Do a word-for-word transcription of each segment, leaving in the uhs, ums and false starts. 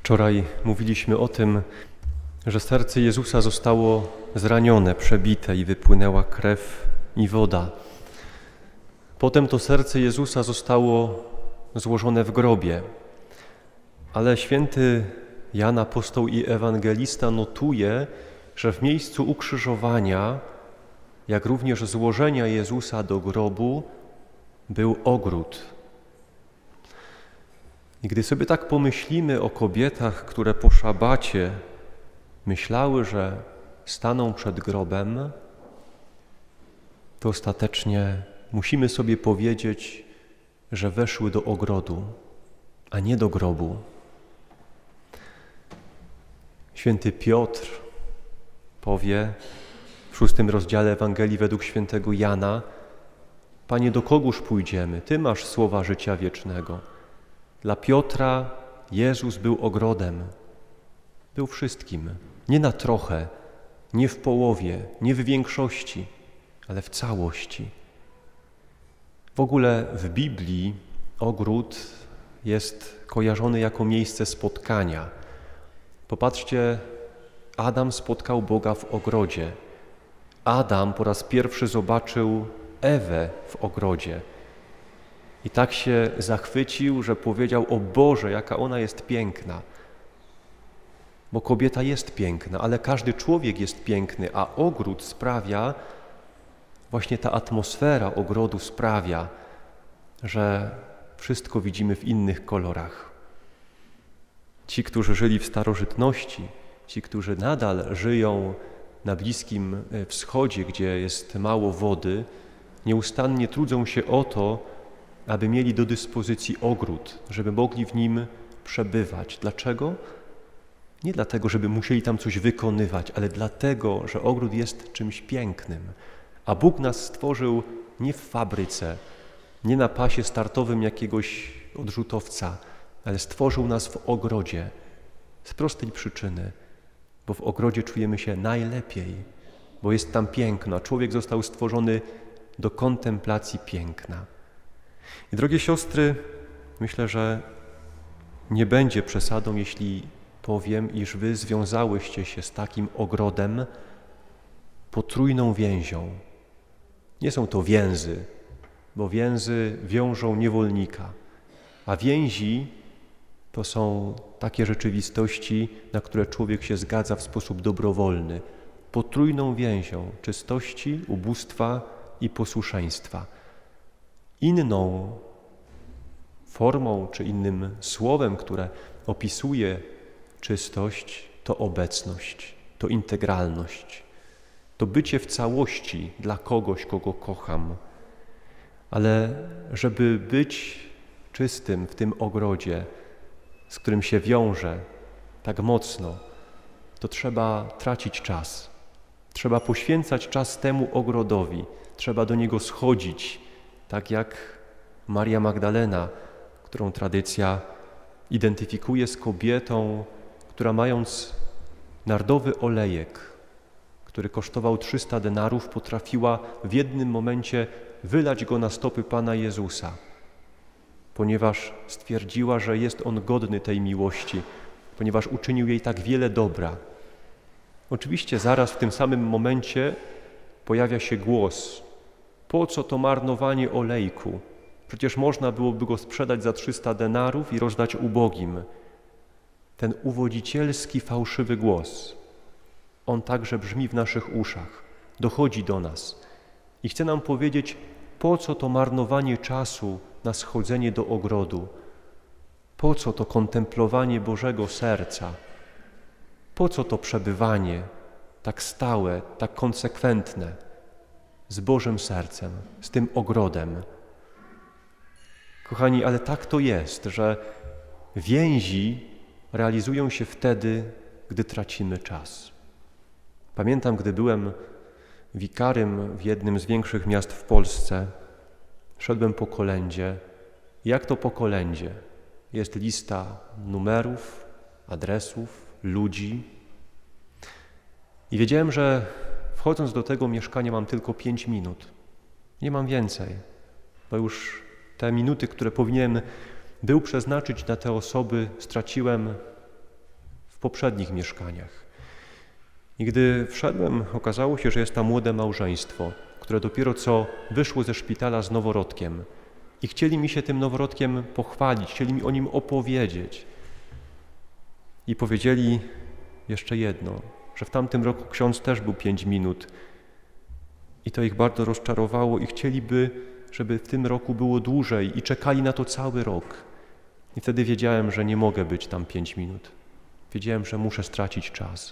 Wczoraj mówiliśmy o tym, że serce Jezusa zostało zranione, przebite i wypłynęła krew i woda. Potem to serce Jezusa zostało złożone w grobie, ale święty Jan Apostoł i Ewangelista notuje, że w miejscu ukrzyżowania, jak również złożenia Jezusa do grobu, był ogród. I gdy sobie tak pomyślimy o kobietach, które po szabacie myślały, że staną przed grobem, to ostatecznie musimy sobie powiedzieć, że weszły do ogrodu, a nie do grobu. Święty Piotr powie w szóstym rozdziale Ewangelii według świętego Jana: Panie, do kogóż pójdziemy? Ty masz słowa życia wiecznego. Dla Piotra Jezus był ogrodem, był wszystkim, nie na trochę, nie w połowie, nie w większości, ale w całości. W ogóle w Biblii ogród jest kojarzony jako miejsce spotkania. Popatrzcie, Adam spotkał Boga w ogrodzie. Adam po raz pierwszy zobaczył Ewę w ogrodzie. I tak się zachwycił, że powiedział: o Boże, jaka ona jest piękna. Bo kobieta jest piękna, ale każdy człowiek jest piękny, a ogród sprawia, właśnie ta atmosfera ogrodu sprawia, że wszystko widzimy w innych kolorach. Ci, którzy żyli w starożytności, ci, którzy nadal żyją na Bliskim Wschodzie, gdzie jest mało wody, nieustannie trudzą się o to, aby mieli do dyspozycji ogród, żeby mogli w nim przebywać. Dlaczego? Nie dlatego, żeby musieli tam coś wykonywać, ale dlatego, że ogród jest czymś pięknym. A Bóg nas stworzył nie w fabryce, nie na pasie startowym jakiegoś odrzutowca, ale stworzył nas w ogrodzie z prostej przyczyny, bo w ogrodzie czujemy się najlepiej, bo jest tam piękno, a człowiek został stworzony do kontemplacji piękna. I drogie siostry, myślę, że nie będzie przesadą, jeśli powiem, iż wy związałyście się z takim ogrodem potrójną więzią. Nie są to więzy, bo więzy wiążą niewolnika, a więzi to są takie rzeczywistości, na które człowiek się zgadza w sposób dobrowolny. Potrójną więzią czystości, ubóstwa i posłuszeństwa. Inną formą czy innym słowem, które opisuje czystość, to obecność, to integralność, to bycie w całości dla kogoś, kogo kocham. Ale żeby być czystym w tym ogrodzie, z którym się wiąże tak mocno, to trzeba tracić czas. Trzeba poświęcać czas temu ogrodowi, trzeba do niego schodzić, tak jak Maria Magdalena, którą tradycja identyfikuje z kobietą, która mając nardowy olejek, który kosztował trzysta denarów, potrafiła w jednym momencie wylać go na stopy Pana Jezusa, ponieważ stwierdziła, że jest On godny tej miłości, ponieważ uczynił jej tak wiele dobra. Oczywiście zaraz w tym samym momencie pojawia się głos: po co to marnowanie olejku? Przecież można byłoby go sprzedać za trzysta denarów i rozdać ubogim. Ten uwodzicielski, fałszywy głos, on także brzmi w naszych uszach, dochodzi do nas i chce nam powiedzieć, po co to marnowanie czasu na schodzenie do ogrodu, po co to kontemplowanie Bożego serca, po co to przebywanie tak stałe, tak konsekwentne z Bożym sercem, z tym ogrodem. Kochani, ale tak to jest, że więzi realizują się wtedy, gdy tracimy czas. Pamiętam, gdy byłem wikarym w jednym z większych miast w Polsce, szedłem po kolędzie. Jak to po kolędzie? Jest lista numerów, adresów, ludzi. I wiedziałem, że wchodząc do tego mieszkania mam tylko pięć minut. Nie mam więcej, bo już te minuty, które powinienem był przeznaczyć na te osoby, straciłem w poprzednich mieszkaniach. I gdy wszedłem, okazało się, że jest tam młode małżeństwo, które dopiero co wyszło ze szpitala z noworodkiem i chcieli mi się tym noworodkiem pochwalić, chcieli mi o nim opowiedzieć. I powiedzieli jeszcze jedno, że w tamtym roku ksiądz też był pięć minut i to ich bardzo rozczarowało i chcieliby, żeby w tym roku było dłużej i czekali na to cały rok. I wtedy wiedziałem, że nie mogę być tam pięć minut. Wiedziałem, że muszę stracić czas.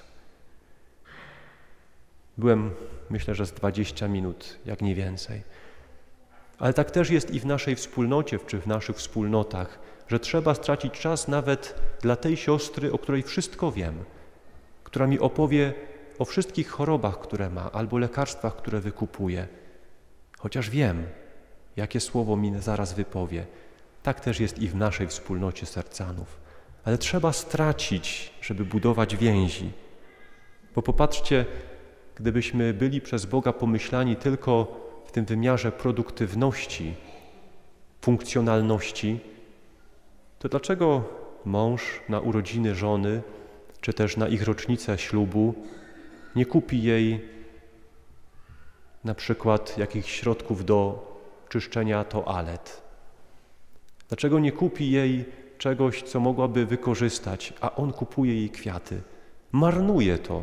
Byłem, myślę, że z dwadzieścia minut, jak nie więcej. Ale tak też jest i w naszej wspólnocie, czy w naszych wspólnotach, że trzeba stracić czas nawet dla tej siostry, o której wszystko wiem, która mi opowie o wszystkich chorobach, które ma, albo lekarstwach, które wykupuje. Chociaż wiem, jakie słowo mi zaraz wypowie. Tak też jest i w naszej wspólnocie sercanów. Ale trzeba stracić, żeby budować więzi. Bo popatrzcie, gdybyśmy byli przez Boga pomyślani tylko w tym wymiarze produktywności, funkcjonalności, to dlaczego mąż na urodziny żony, czy też na ich rocznicę ślubu nie kupi jej na przykład jakichś środków do czyszczenia toalet? Dlaczego nie kupi jej czegoś, co mogłaby wykorzystać, a on kupuje jej kwiaty? Marnuje to,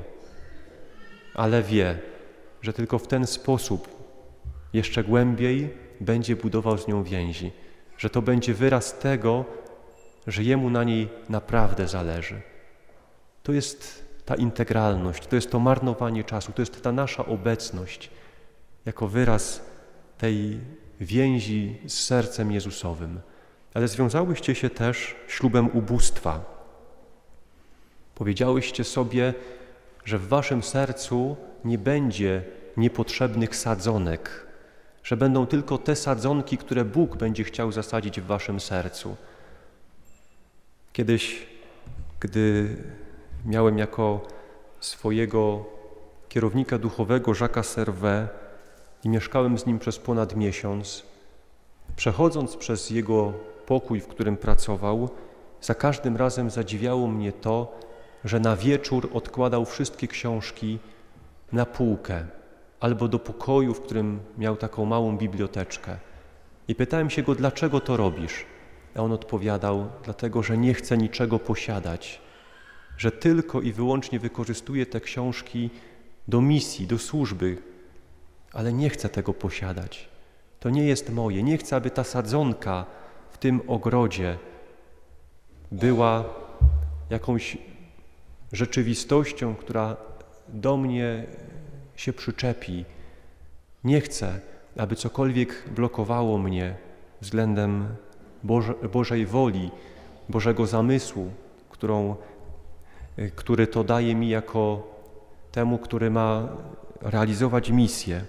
ale wie, że tylko w ten sposób jeszcze głębiej będzie budował z nią więzi, że to będzie wyraz tego, że jemu na niej naprawdę zależy. To jest ta integralność, to jest to marnowanie czasu, to jest ta nasza obecność jako wyraz tej więzi z sercem Jezusowym. Ale związałyście się też ślubem ubóstwa. Powiedziałyście sobie, że w waszym sercu nie będzie niepotrzebnych sadzonek, że będą tylko te sadzonki, które Bóg będzie chciał zasadzić w waszym sercu. Kiedyś, gdy miałem jako swojego kierownika duchowego Jacques'a Servet i mieszkałem z nim przez ponad miesiąc, przechodząc przez jego pokój, w którym pracował, za każdym razem zadziwiało mnie to, że na wieczór odkładał wszystkie książki na półkę albo do pokoju, w którym miał taką małą biblioteczkę. I pytałem się go, dlaczego to robisz? A on odpowiadał, dlatego, że nie chce niczego posiadać, że tylko i wyłącznie wykorzystuje te książki do misji, do służby, ale nie chce tego posiadać. To nie jest moje. Nie chcę, aby ta sadzonka w tym ogrodzie była jakąś rzeczywistością, która do mnie się przyczepi. Nie chcę, aby cokolwiek blokowało mnie względem Boże, Bożej woli, Bożego zamysłu, którą, który to daje mi jako temu, który ma realizować misję.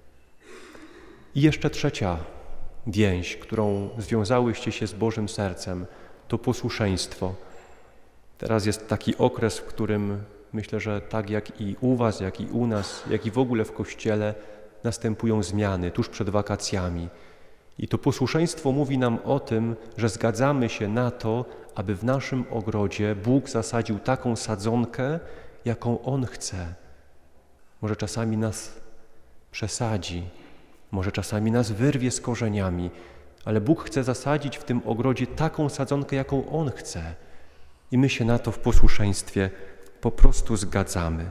I jeszcze trzecia więź, którą związałyście się z Bożym sercem, to posłuszeństwo. Teraz jest taki okres, w którym myślę, że tak jak i u was, jak i u nas, jak i w ogóle w Kościele następują zmiany tuż przed wakacjami. I to posłuszeństwo mówi nam o tym, że zgadzamy się na to, aby w naszym ogrodzie Bóg zasadził taką sadzonkę, jaką On chce. Może czasami nas przesadzi, może czasami nas wyrwie z korzeniami, ale Bóg chce zasadzić w tym ogrodzie taką sadzonkę, jaką On chce. I my się na to w posłuszeństwie po prostu zgadzamy.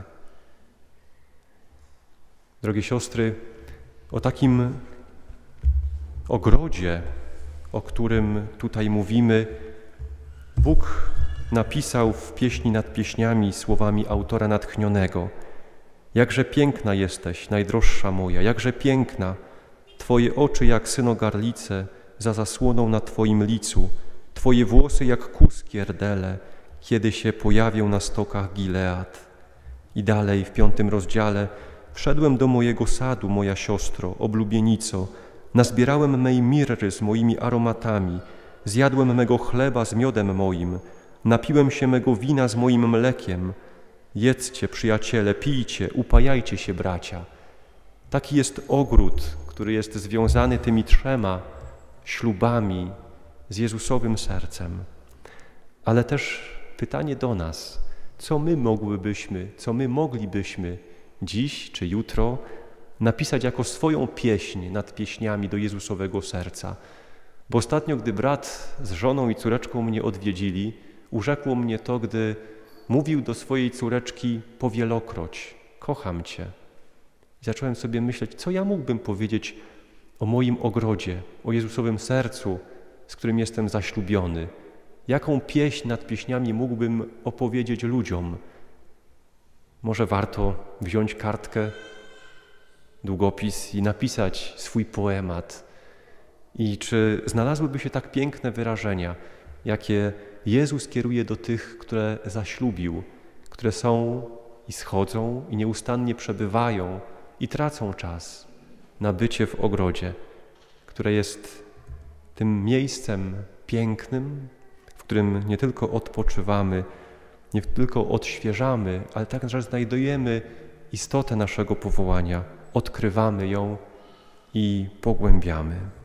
Drogie siostry, o takim ogrodzie, o którym tutaj mówimy, Bóg napisał w pieśni nad pieśniami słowami autora natchnionego: jakże piękna jesteś, najdroższa moja, jakże piękna, Twoje oczy jak synogarlice za zasłoną na Twoim licu, Twoje włosy jak kuskierdele, kiedy się pojawią na stokach Gilead. I dalej w piątym rozdziale: wszedłem do mojego sadu, moja siostro, oblubienico, nazbierałem mej mirry z moimi aromatami, zjadłem mego chleba z miodem moim, napiłem się mego wina z moim mlekiem. Jedzcie, przyjaciele, pijcie, upajajcie się, bracia. Taki jest ogród, który jest związany tymi trzema ślubami z Jezusowym sercem. Ale też pytanie do nas: co my mogłybyśmy, co my moglibyśmy dziś czy jutro napisać jako swoją pieśń nad pieśniami do Jezusowego serca. Bo ostatnio, gdy brat z żoną i córeczką mnie odwiedzili, urzekło mnie to, gdy mówił do swojej córeczki powielokroć: kocham Cię. I zacząłem sobie myśleć, co ja mógłbym powiedzieć o moim ogrodzie, o Jezusowym sercu, z którym jestem zaślubiony. Jaką pieśń nad pieśniami mógłbym opowiedzieć ludziom? Może warto wziąć kartkę, długopis i napisać swój poemat. I czy znalazłyby się tak piękne wyrażenia, jakie Jezus kieruje do tych, które zaślubił, które są i schodzą i nieustannie przebywają i tracą czas na bycie w ogrodzie, które jest tym miejscem pięknym, w którym nie tylko odpoczywamy, nie tylko odświeżamy, ale także znajdujemy istotę naszego powołania, odkrywamy ją i pogłębiamy.